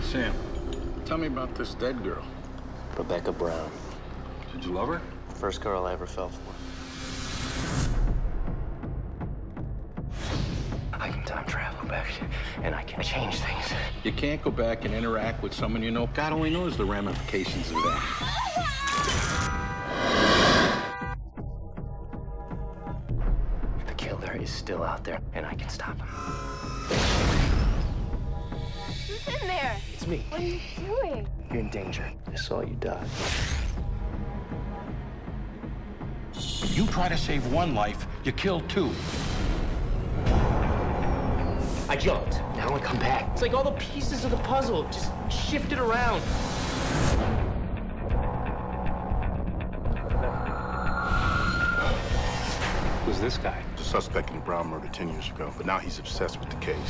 Sam, tell me about this dead girl. Rebecca Brown. Did you love her? First girl I ever fell for. I can time travel back, and I can change things. You can't go back and interact with someone you know. God only knows the ramifications of that. The killer is still out there, and I can stop him. Who's in there? It's me. What are you doing? You're in danger. I saw you die. You try to save one life, you kill two. I jumped. Now I come back. It's like all the pieces of the puzzle just shifted around. Who's this guy? The suspect in the Brown murder 10 years ago, but now he's obsessed with the case.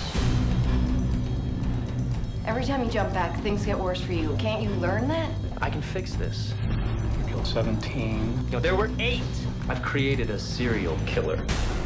Every time you jump back, things get worse for you. Can't you learn that? I can fix this. You killed 17. No, there were 8. I've created a serial killer.